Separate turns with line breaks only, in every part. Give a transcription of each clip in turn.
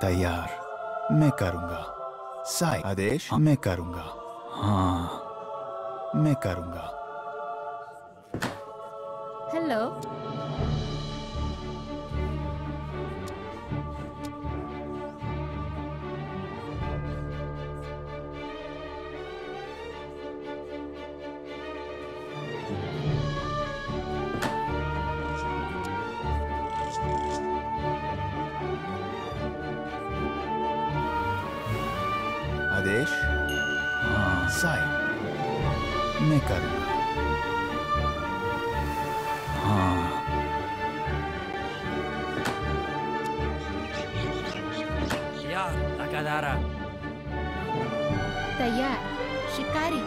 तैयार। मैं करूंगा। साई। आदेश। मैं करूंगा। हाँ, मैं करूंगा।
हेलो।
आदेश। हाँ, साई। मैं करूंगा। हाँ,
या Lakadara.
तैयार। शिकारी।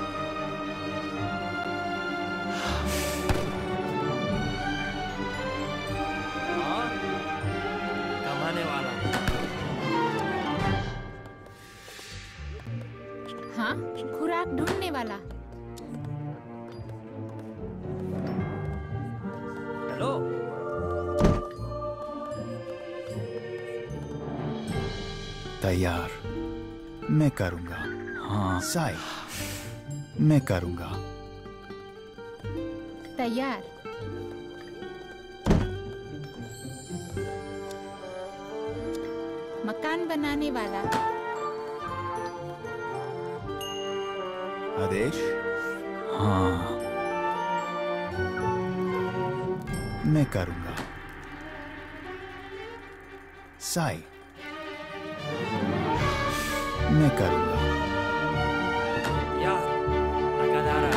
हाँ, कमाने वाला।
हाँ, खुराक ढूंढने वाला।
हेलो।
तैयार। मैं करूंगा। हाँ, साई। मैं करूंगा।
तैयार। मकान बनाने वाला।
आदेश। हाँ, मैं करूंगा। साई। मैं करूंगा।
या Lakadara.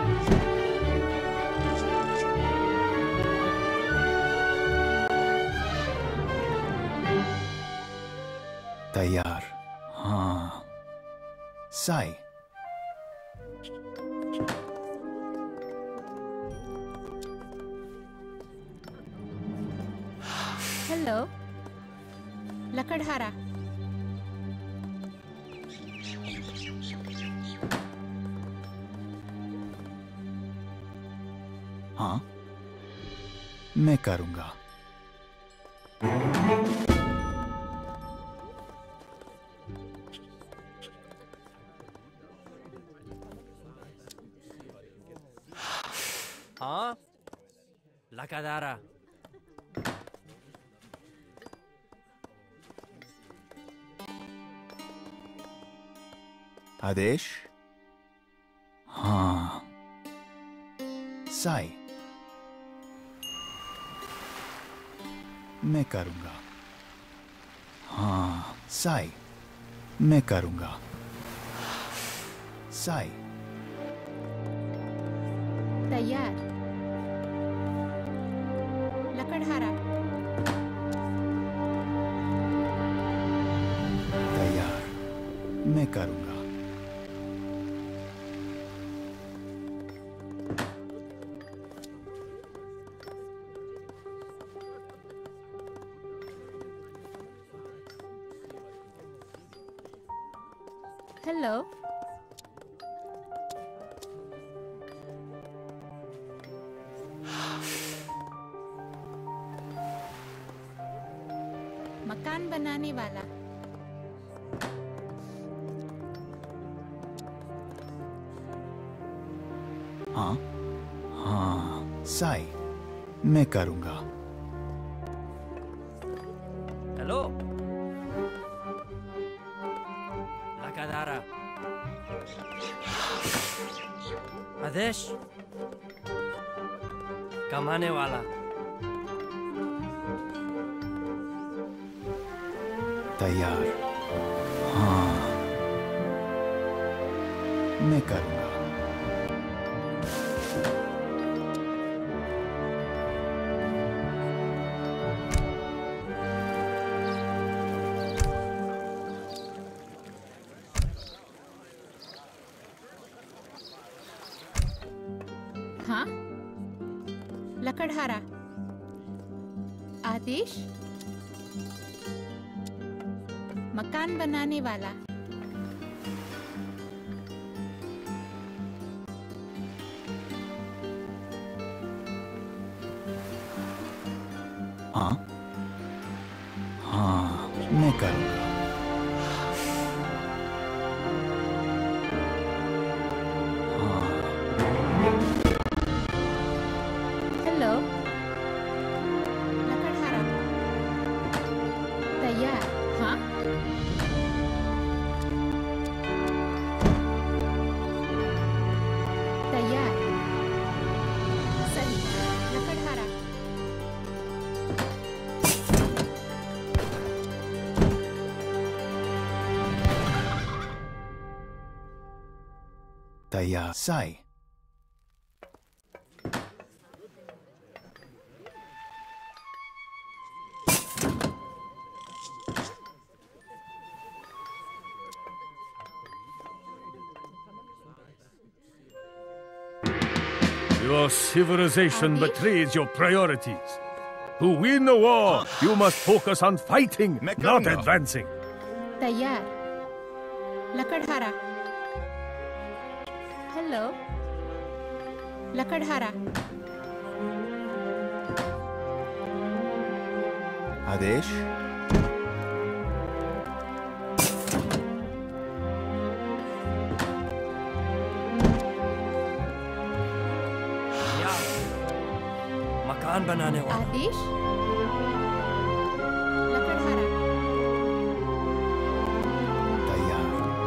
तैयार। हाँ, साई।
हेलो। लकड़हारा।
हाँ, मैं करूंगा।
हाँ, Lakadara.
आदेश। हाँ, साई। मैं करूंगा। हाँ, साई। मैं करूंगा। साई।
तैयार। लकड़हारा।
तैयार। मैं करूंगा।
हेलो। मकान बनाने वाला।
हाँ, हाँ, साई। मैं करूंगा।
हेलो। Lakadara. आदेश। कमाने वाला।
तैयार। हाँ, मैं करूंगा।
हाँ, लकड़हारा। आदेश। मकान बनाने वाला।
हाँ, हाँ, मैं करूंगा। तैयार Sai
Your civilization betrays your priorities. To win the war, you must focus on fighting,
मैं
not
करूँगा।
advancing.
तैयार लकड़हारा हेलो लकड़हारा
आदेश
तैयार मकान बनाने वाला
आदेश लकड़हारा
तैयार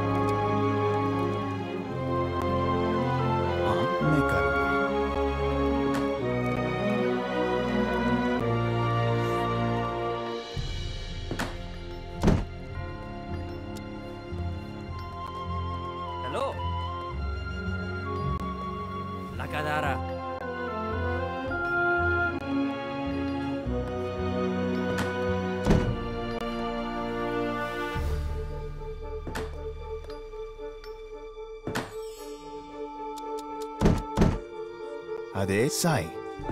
हाँ मैं करूँगा
हेलो लकादारा
आदेश साई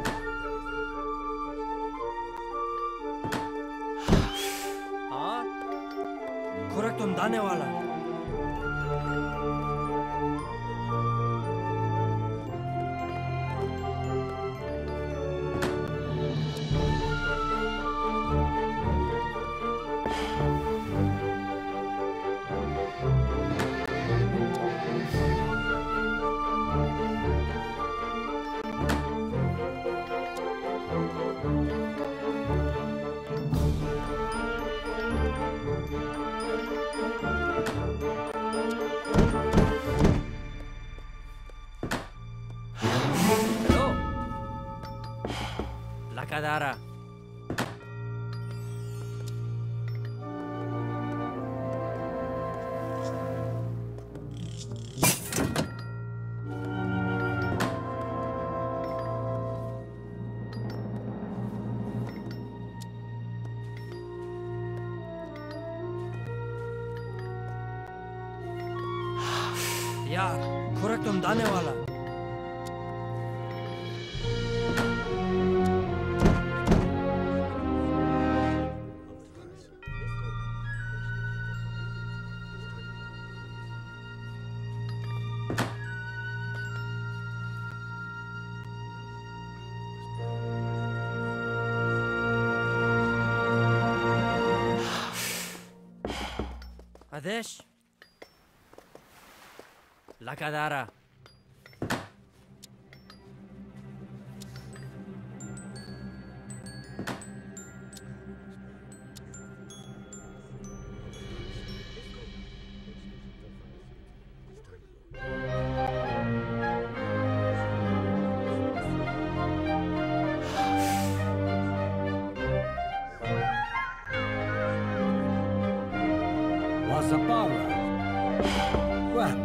हाँ खुराक तुम दाने वाला हेलो लकादारा यार खुराक तुम दाने वाला आदेश लकादारा
Wazapara. Grandma.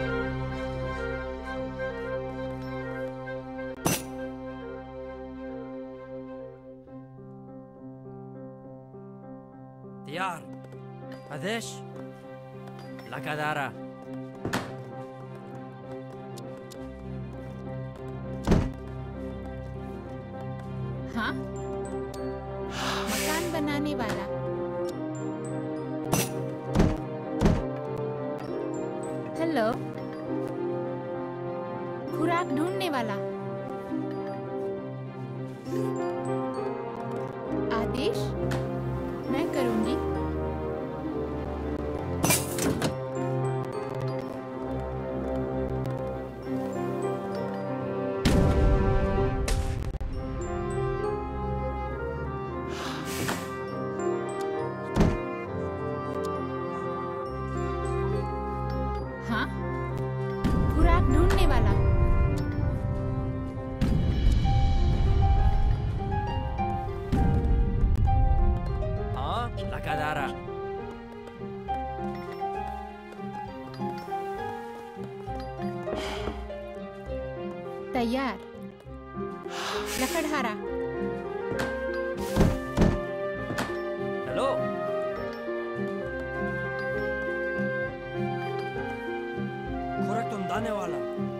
तैयार आदेश लकादारा
हाँ मकान बनाने वाला हेलो खुराक ढूंढने वाला आदेश मैं करूंगी हाँ खुराक ढूंढने वाला तैयार लकड़हारा
हेलो खुराक तुम दाने वाला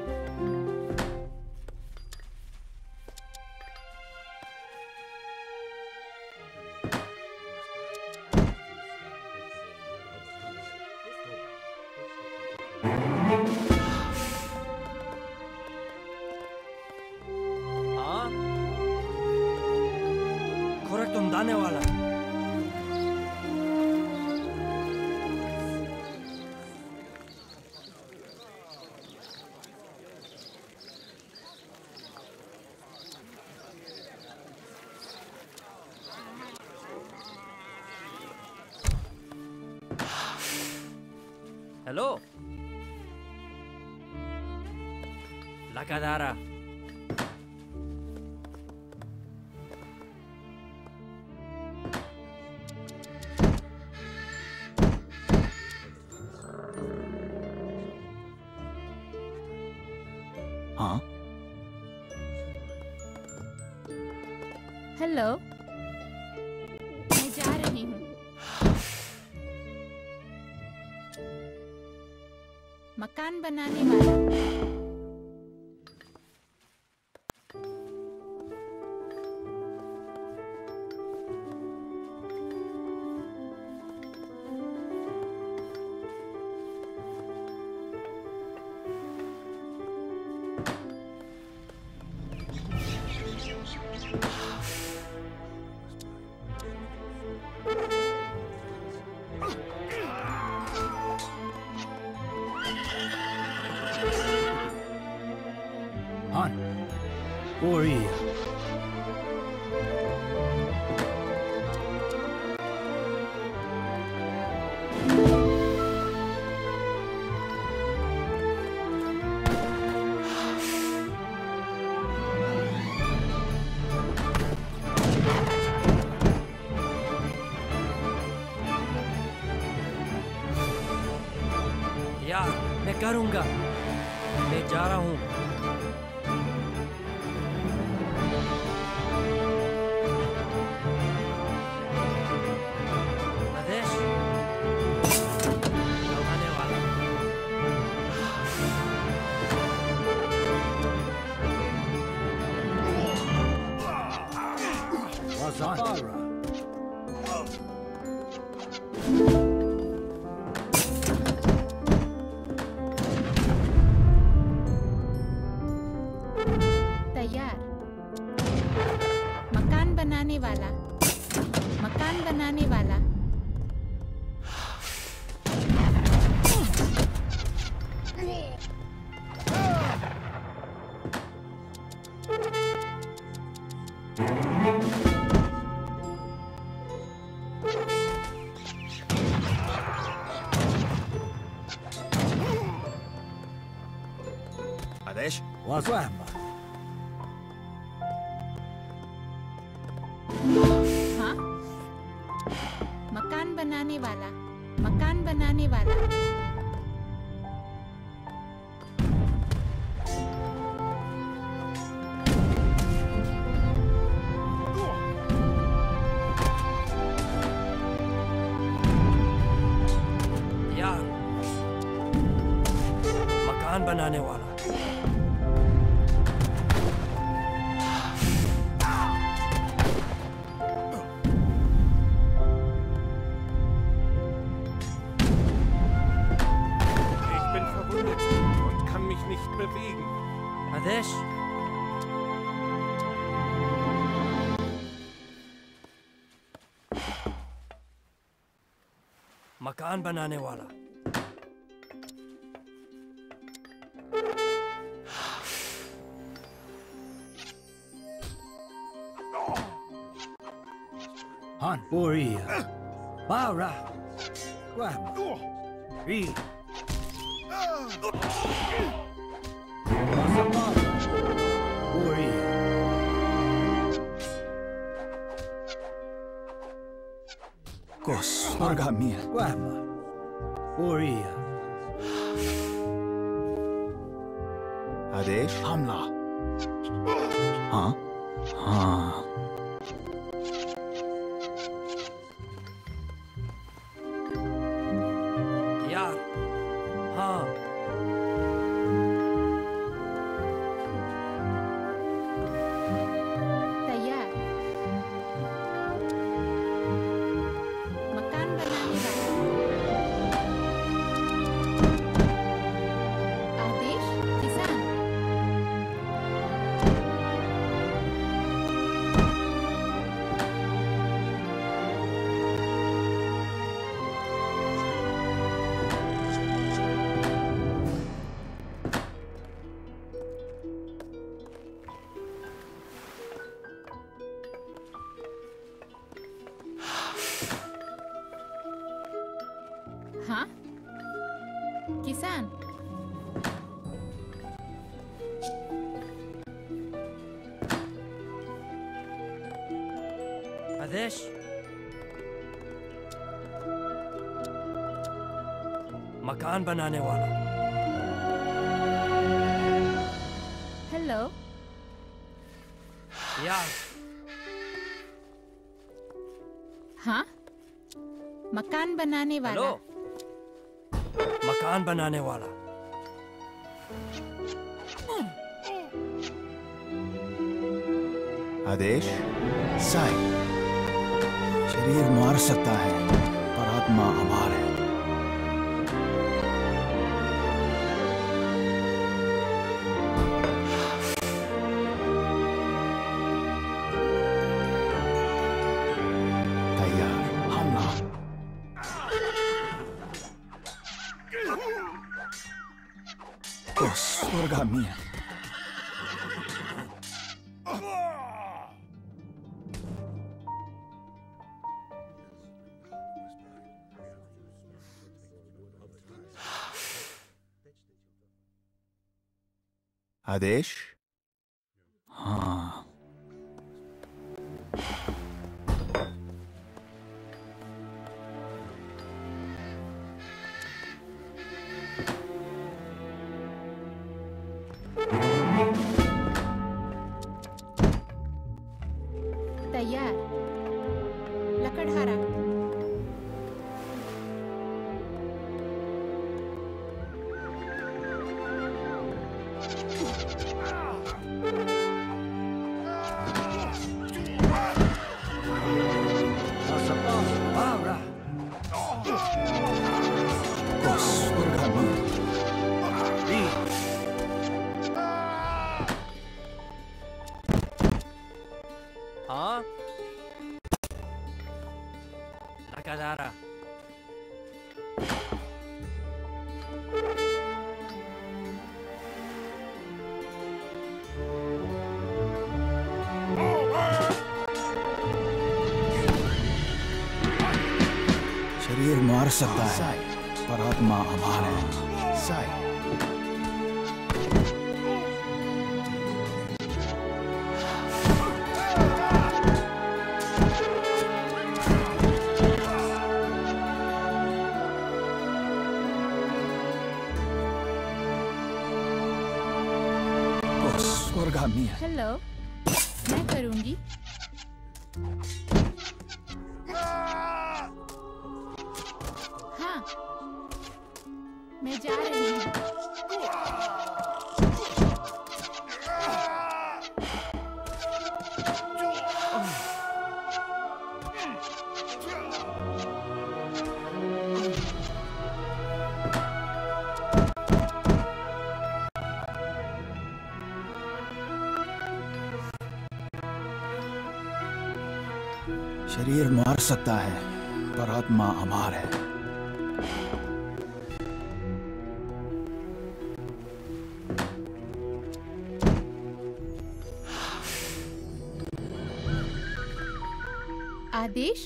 हाँ खुराक तुम दाने वाला हेलो लकादारा
हाँ
हेलो मैं जा रही हूँ मकान बनाने वाला
Han. Korea.
यार मैं करूंगा मैं जा रहा हूँ आदेश आने वाला
Wasapara.
तैयार मकान बनाने वाला मकान बनाने वाला
आदेश
Wasama.
हाँ मकान बनाने वाला मकान बनाने वाला
यार मकान बनाने वाला
Ich bin verwundet und kann mich nicht bewegen.
आदेश मकान बनाने वाला
Han. Korea. Bara. Guam. Re. Wasapara. Korea.
Kos Margamia
Guam. Korea.
आदेश हमला हाँ हाँ
यार हाँ
तैयार मकान बनाने वाला आदेश किसान हाँ किसान
आदेश मकान बनाने वाला
हेलो
यार
हाँ मकान बनाने वाला
हेलो मकान बनाने वाला
आदेश साई शरीर मार सकता है पर आत्मा अमर है। तैयार हमला तो स्वर्गामी है। आदेश हाँ
तैयार लकड़हारा
Paura.
तो स्वर्गामी
हाँ लगातार
शरीर मार सकता है पर आत्मा अमर है। साई तो स्वर्गामी है।
हेलो मैं करूंगी हाँ मैं जा रही हूँ
शरीर मार सकता है पर आत्मा अमर है।
आदेश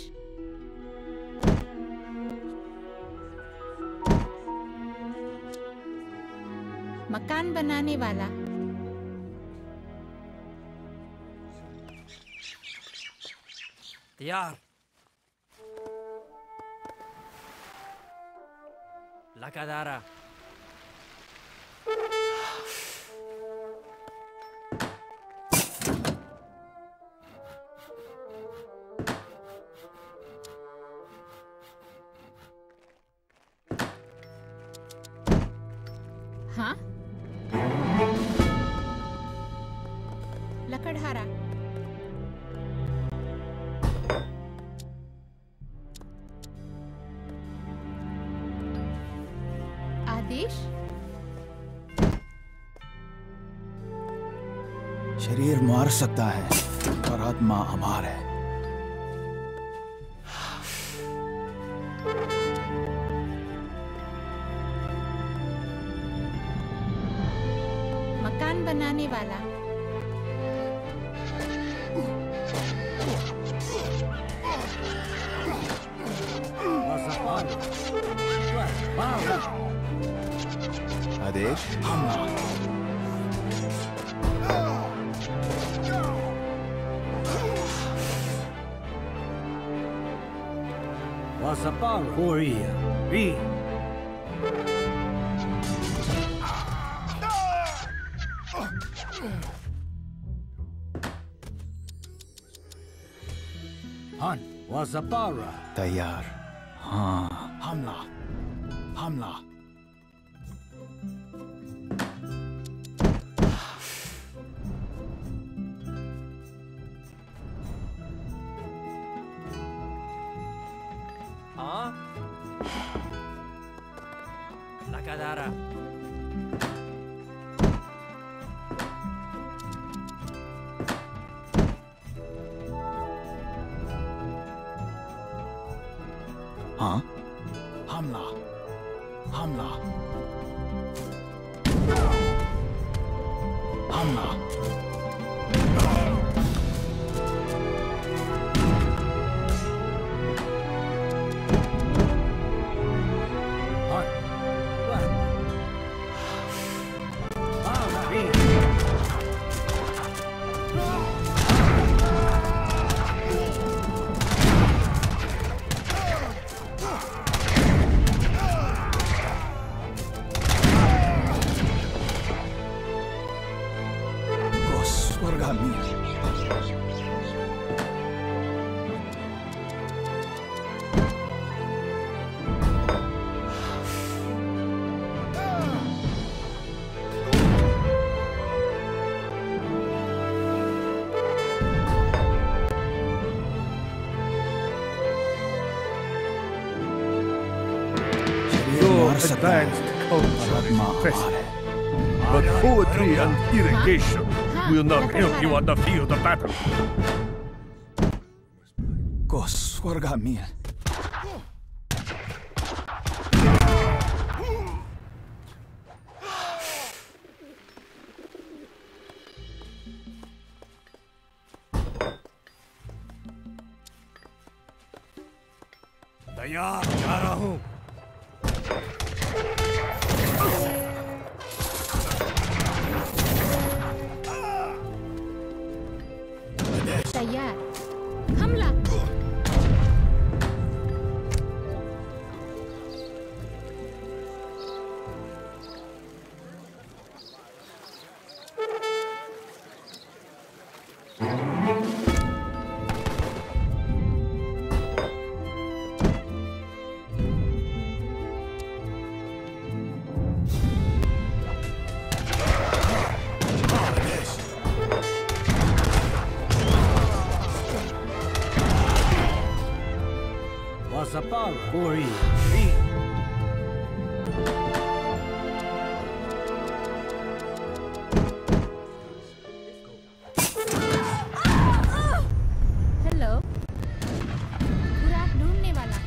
मकान बनाने वाला
तैयार लगातार
बढ़ा रहा। आदेश?
शरीर मार सकता है पर आत्मा अमर है।
मकान बनाने वाला।
आदेश हमला।
Wasapara. Korea. B. Han. Wasapara.
तैयार। हाँ, हमला हमला।
हाँ Lakadara.
हाँ, हमला हमला हमला।
Han. What? Bara. B.
स्वर्गामी।
Your advanced culture is impressive, but poetry and irrigation will not help you on the field of battle.
को स्वर्गामी।
तैयार जा रहा हूँ।
तैयार। हमला।
Wasapara. Korea. B.
हेलो। खुराक ढूंढने वाला।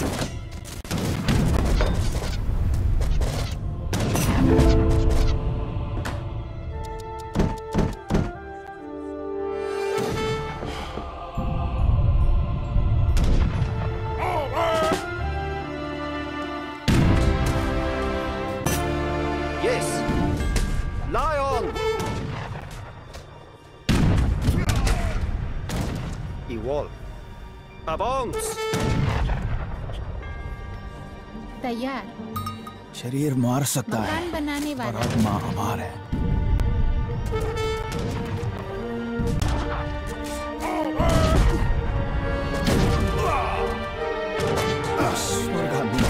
Yes! Lion! Igual. Avance!
तैयार।
शरीर मार सकता है
मकान बनाने
पर
वाला।
आत्मा अमर है। स्वर्गामी।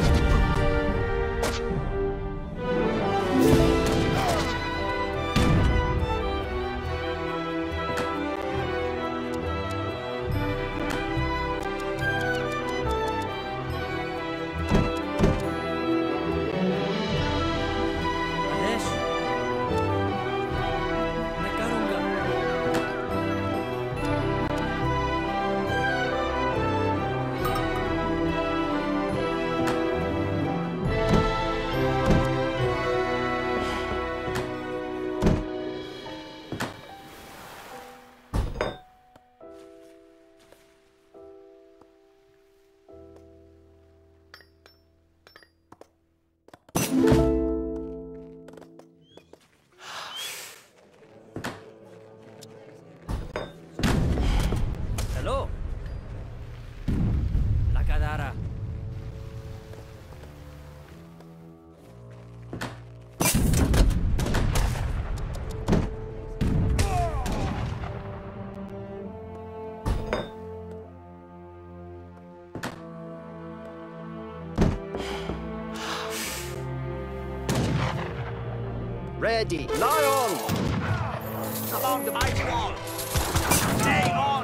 Ready. Lion!
Along the mighty wall. Stay on.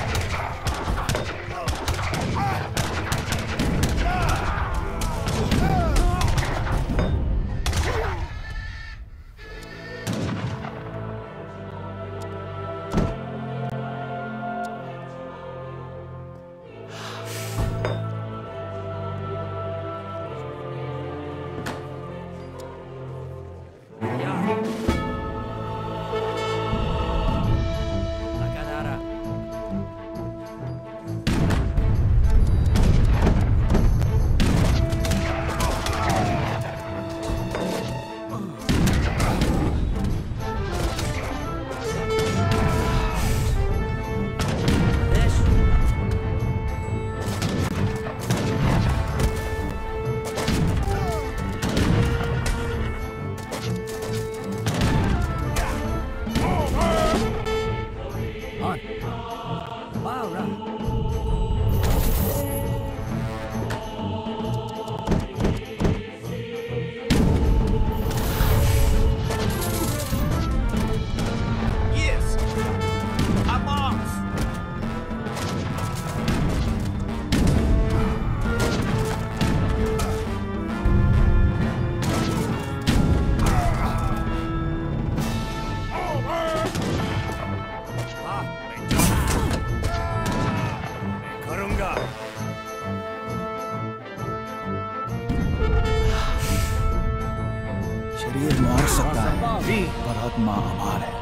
शरीर मार सकता है पर आत्मा अमर है।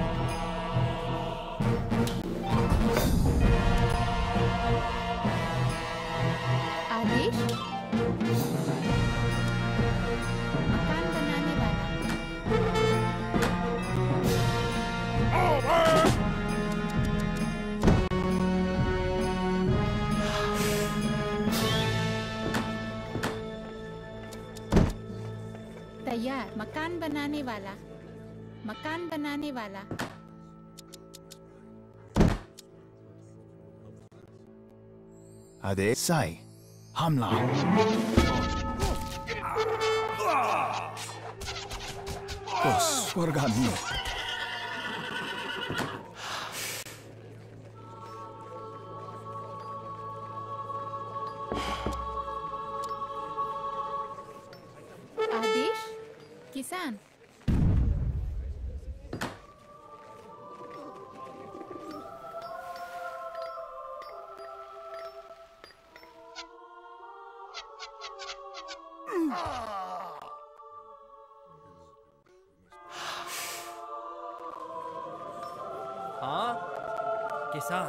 आदेश मकान बनाने वाला। तैयार। मकान बनाने वाला। मकान बनाने वाला।
आदेश साई हमला। तो स्वर्गामी।
आदेश किसान।
हाँ किसान।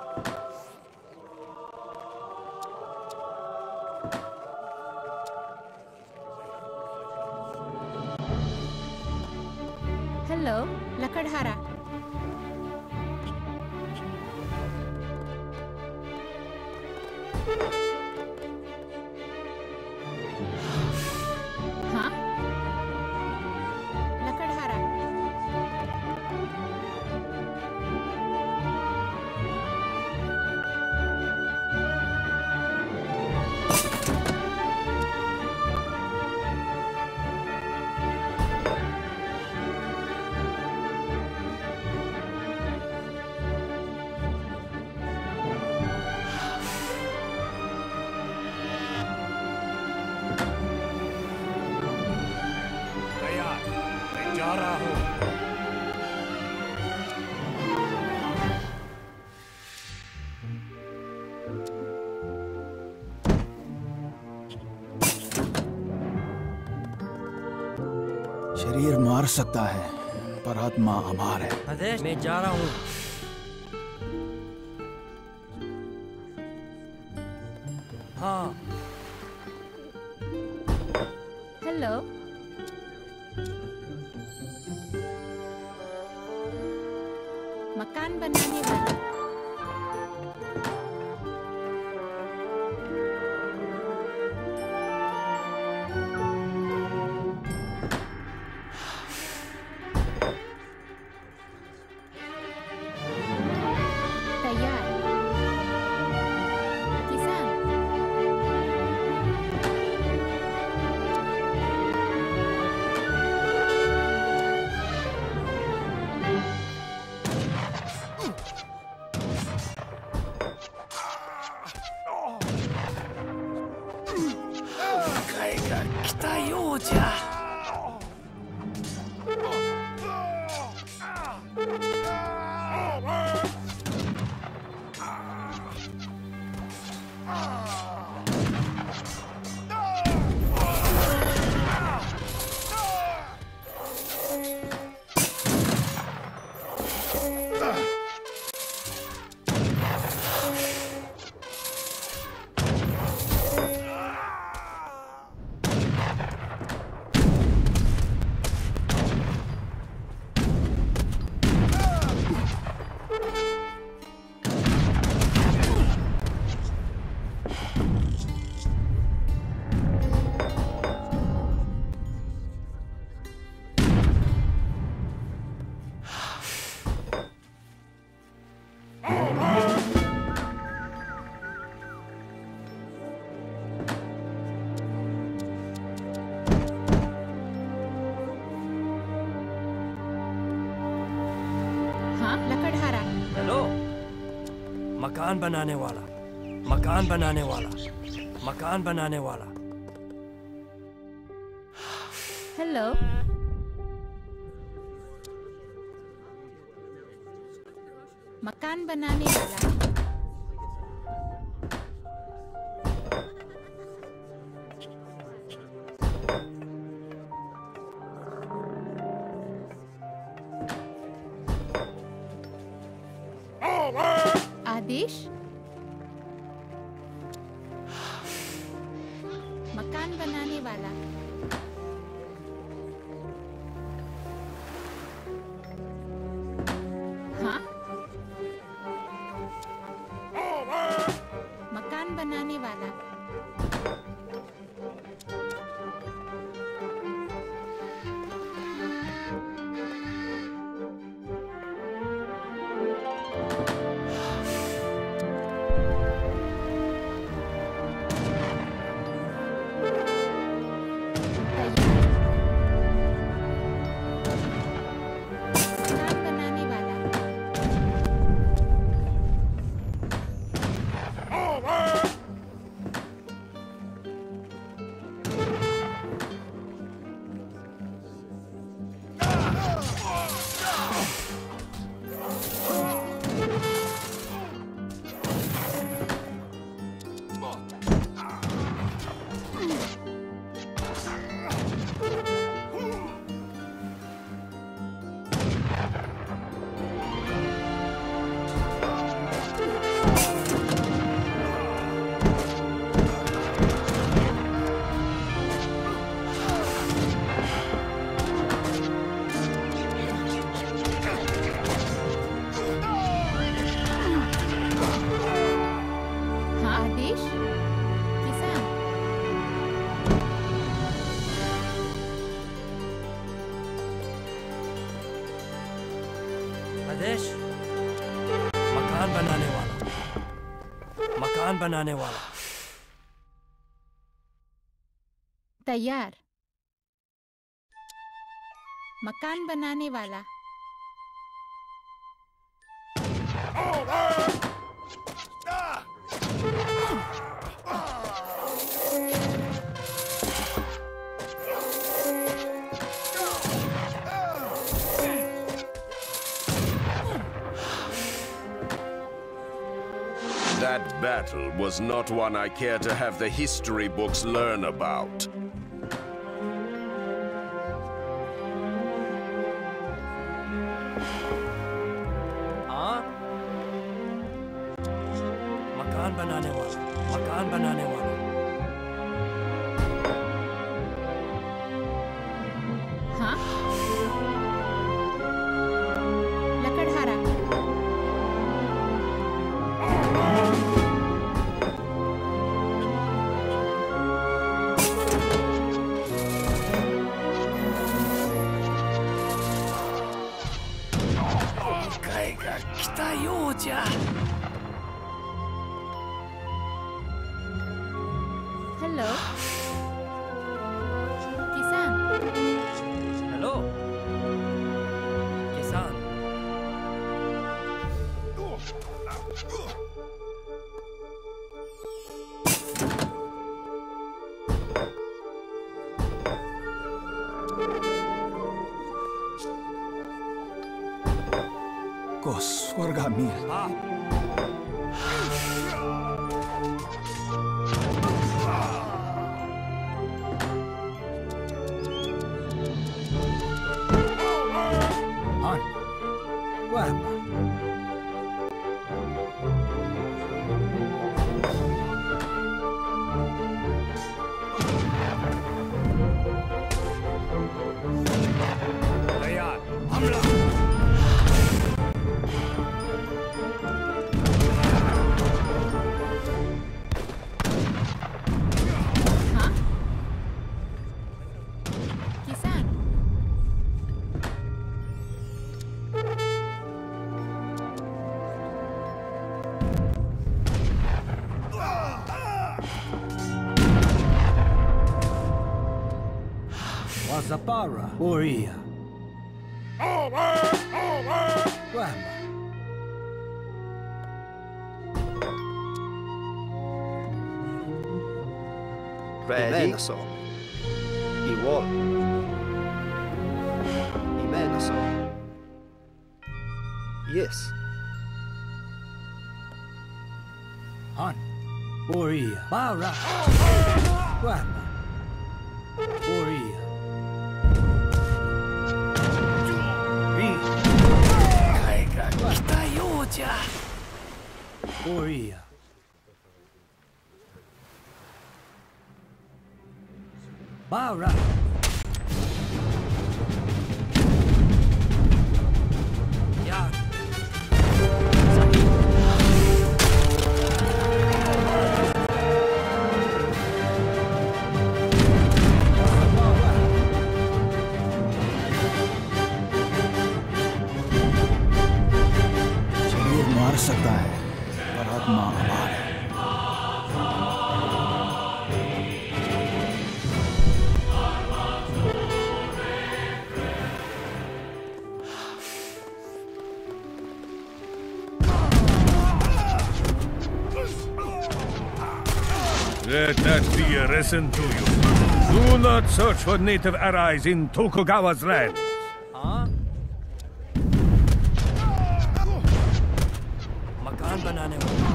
हेलो लकड़हारा। हाँ लकड़हारा।
तैयार, मैं जा रहा हूँ।
शरीर मार सकता है पर आत्मा अमर है।
आदेश मैं जा रहा हूँ। हाँ
हेलो मकान बनाने वाला। तैयार। किसान। हाँ, लकड़हारा।
हेलो, मकान बनाने वाला, मकान बनाने वाला, मकान बनाने वाला।
हेलो। मकान बनाने वाला। आदेश। मकान बनाने वाला। हाँ, मकान बनाने वाला। मकान बनाने वाला। हाँ, आदेश। किसान।
आदेश, मकान बनाने वाला, मकान बनाने वाला।
तैयार। मकान बनाने वाला।
That battle was not one I care to have the history books learn about.
हाँ, मकान बनाने वाला, मकान बनाने वाला।
हाँ, लकड़हारा। हेलो। किसान।
हेलो, किसान।
को स्वर्ग मिल।
Han. Guarda.
तैयार हमला।
हाँ? किसान
Wazapara. Boria. Guarda.
Ready? Igual. Imenaso. Yes.
Han. Boria. Bara. Guarda. Boria. Boria. Bara.
यार
शरीर मार सकता है पर आत्मा अमर है।
Let that be a lesson to you. Do not search for native allies in Tokugawa's land.
हाँ मकान बनाने वाला।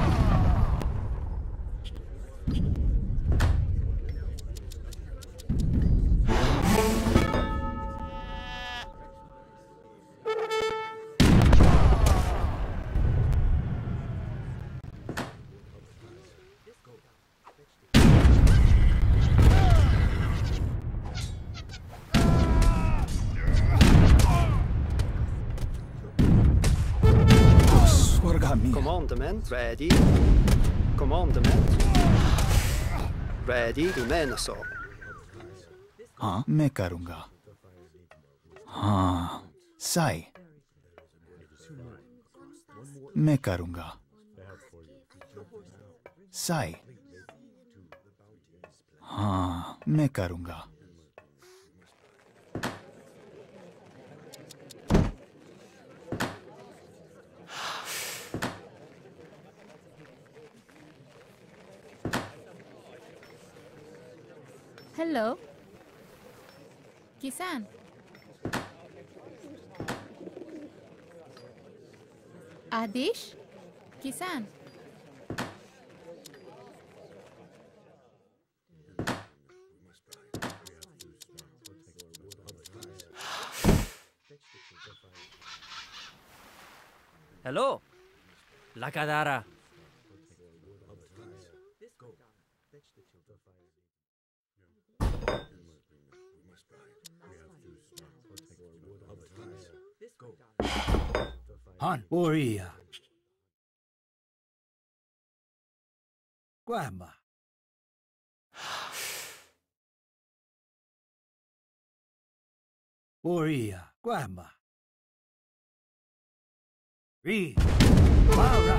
Commandment ready. Commandment ready. Imenaso.
हाँ मैं करूंगा। हाँ साई मैं करूंगा। साई हाँ मैं करूंगा।
हेलो किसान आदेश किसान
हेलो लकादारा
Han. Boria. Guarda. Boria. Guarda. Bara.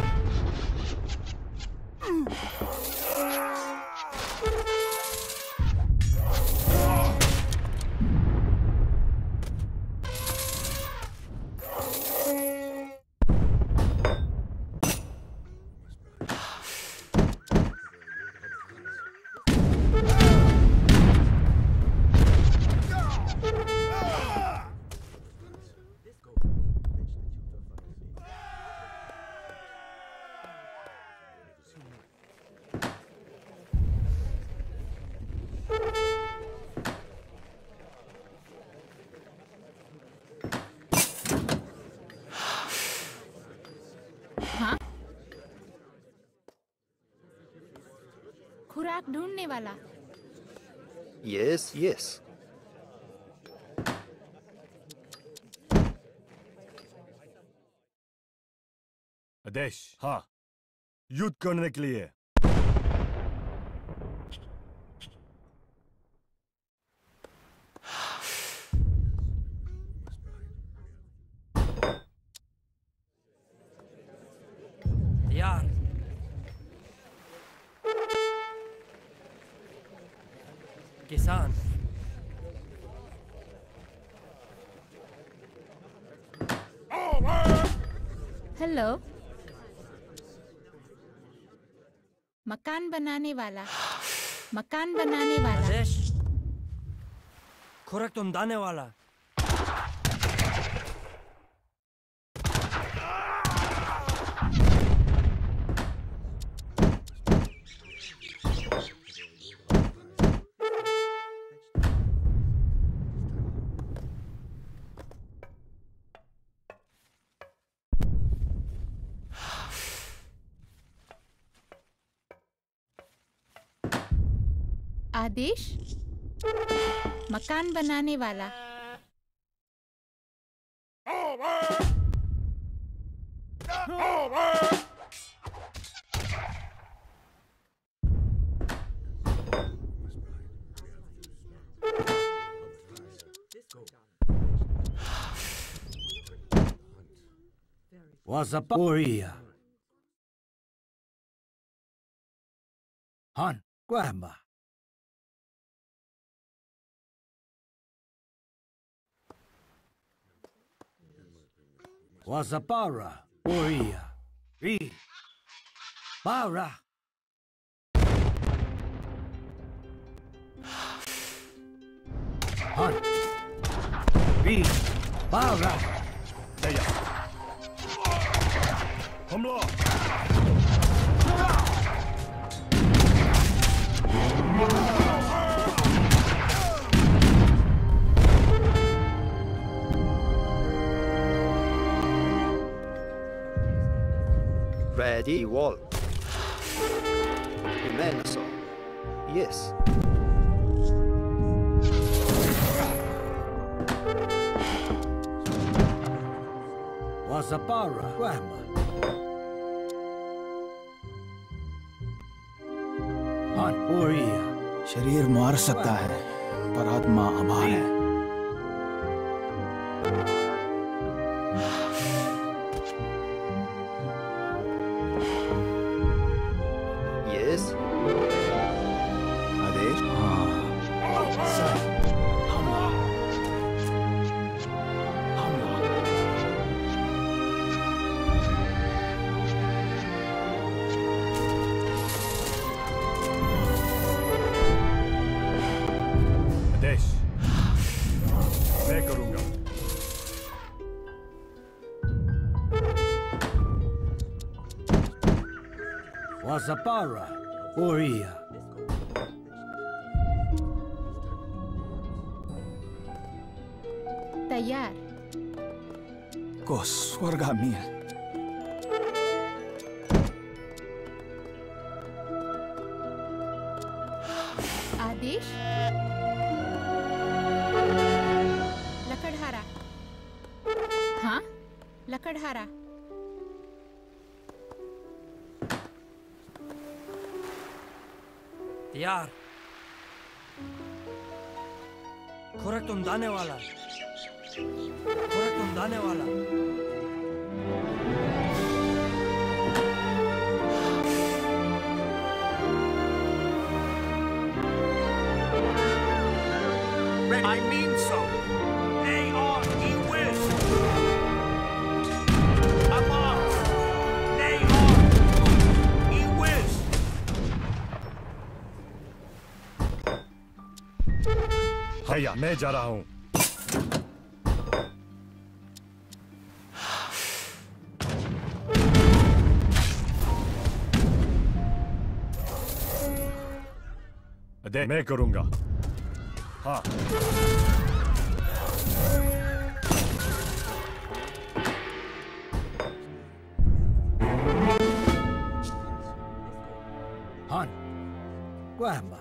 हाँ? खुराक ढूंढने वाला।
Yes, yes.
आदेश। हाँ, युद्ध करने के लिए।
यार किसान
हेलो। मकान बनाने वाला। मकान बनाने वाला।
आदेश खुराक ढूंढने वाला।
आदेश मकान बनाने वाला।
Wazaporia. Han, Guamba. Wazapara, Boria. Re. Bara. Han. Re. Bara.
तैयार। हमला।
Ready, wall. Immenso. Yes.
Wazapara, Guamba. Han, Boria.
शरीर मार सकता है पर आत्मा अमर है।
Yes.
आदेश। हाँ। सर। हमला। हमला।
आदेश। मैं करूंगा।
Wazapara, Boria.
तैयार।
को स्वर्गामी है।
आदेश लकड़हारा। हाँ लकड़हारा।
तैयार। खुराक ढूंढने वाला। खुराक ढूंढने वाला।
I mean so. A-R-E-Wiz. Amar. A-R-E-Wiz.
भैया मैं जा रहा हूँ। आदेश। मैं करूंगा। हाँ।
Wamba.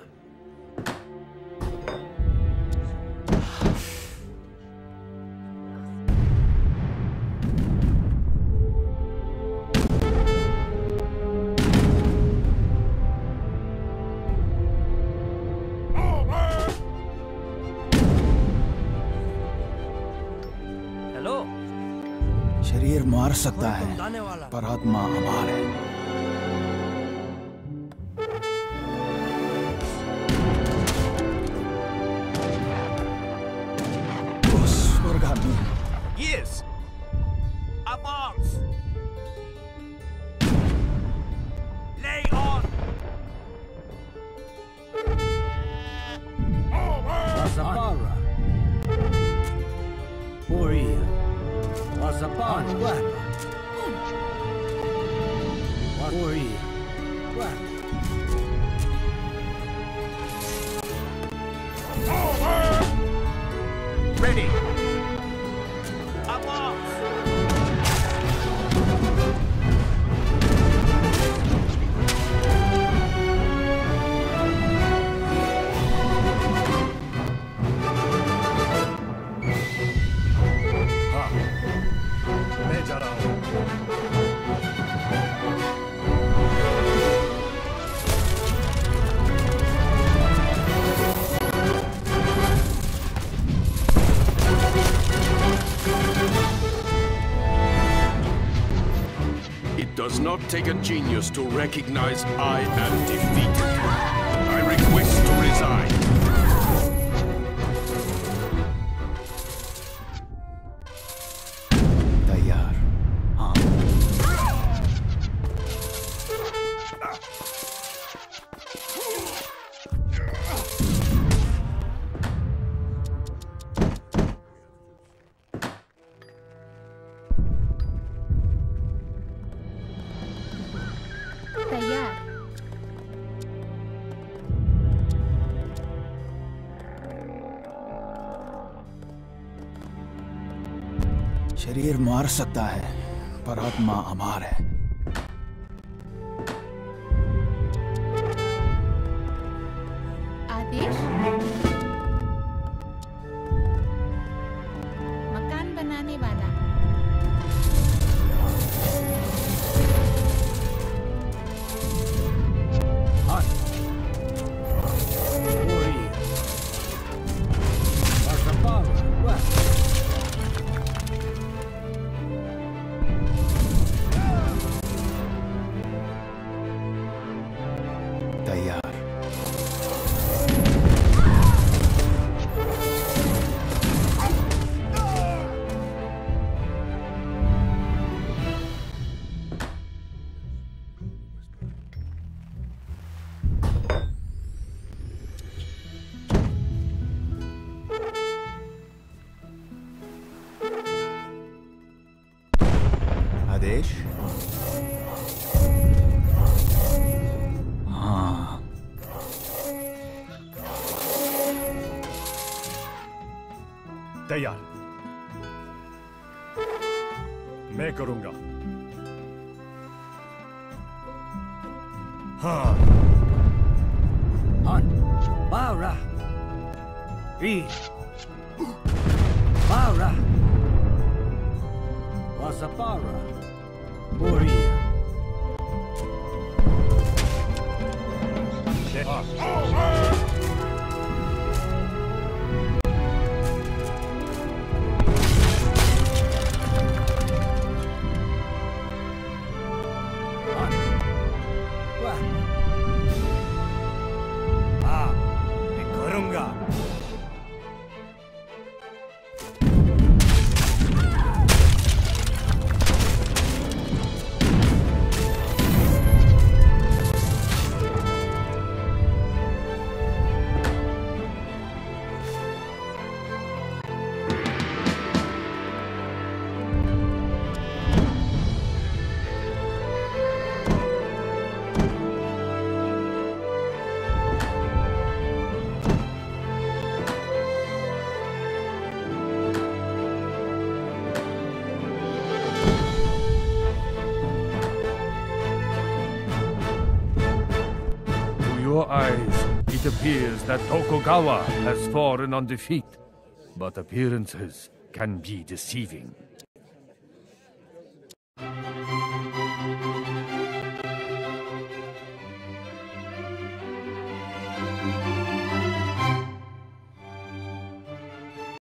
हेलो
शरीर मार सकता है
दाने वाला
पर आत्मा अमर है। वो स्वर्गामी है।
Yes! Avance! Lay on!
Wazapara. Oria. Wazapara. Wamba. Oria. Wamba.
Ready! Avance!
हाँ, मैं जा रहा हूँ।
It does not take a genius to recognize I am defeated. I request to resign.
तैयार। हाँ।
तैयार।
शरीर मार सकता है पर आत्मा अमर है।
आदेश। मकान बनाने वाला।
Hunt. Oria. Wazapara. Wamba.
तैयार। आदेश। हाँ।
तैयार। मैं करूंगा। हाँ,
Hunt. Bara. E. Bara. Wazapara. Oria. Hunt. Wamba.
हाँ मैं करूंगा।
your eyes It appears that Tokugawa has fallen on defeat, but appearances can be deceiving.